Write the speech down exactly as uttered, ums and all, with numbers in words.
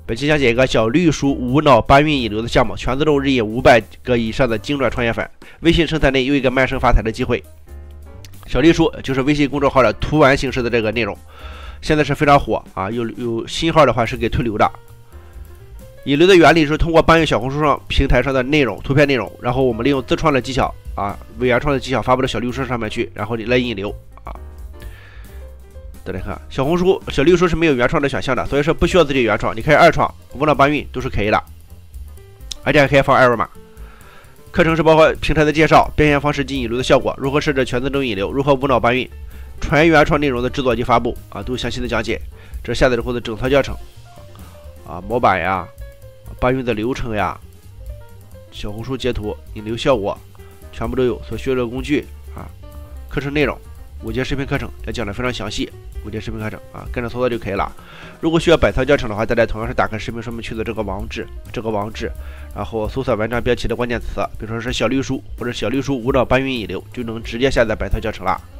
本期讲解一个小绿书无脑搬运引流的项目，全自动日引五百个以上的精准创业粉。微信生态内有一个卖身发财的机会。小绿书就是微信公众号的图文形式的这个内容，现在是非常火啊！有有新号的话是给推流的。引流的原理是通过搬运小红书上平台上的内容、图片内容，然后我们利用自创的技巧啊，为原创的技巧发布到小绿书上面去，然后来引流啊。大家看，小红书、小绿书是没有原创的选项的，所以说不需要自己原创，你可以二创、无脑搬运都是可以的，而且还可以放二维码。课程是包括平台的介绍、变现方式及引流的效果，如何设置全自动引流，如何无脑搬运，纯原创内容的制作及发布啊，都详细的讲解。这是下载之后的整套教程啊，模板呀、搬运的流程呀、小红书截图、引流效果，全部都有。所需要的工具啊，课程内容。五节视频课程也讲得非常详细，五节视频课程啊，跟着操作就可以了。如果需要百套教程的话，大家同样是打开视频说明区的这个网址，这个网址，然后搜索文章标题的关键词，比如说是小绿书或者小绿书无脑搬运引流，就能直接下载百套教程了。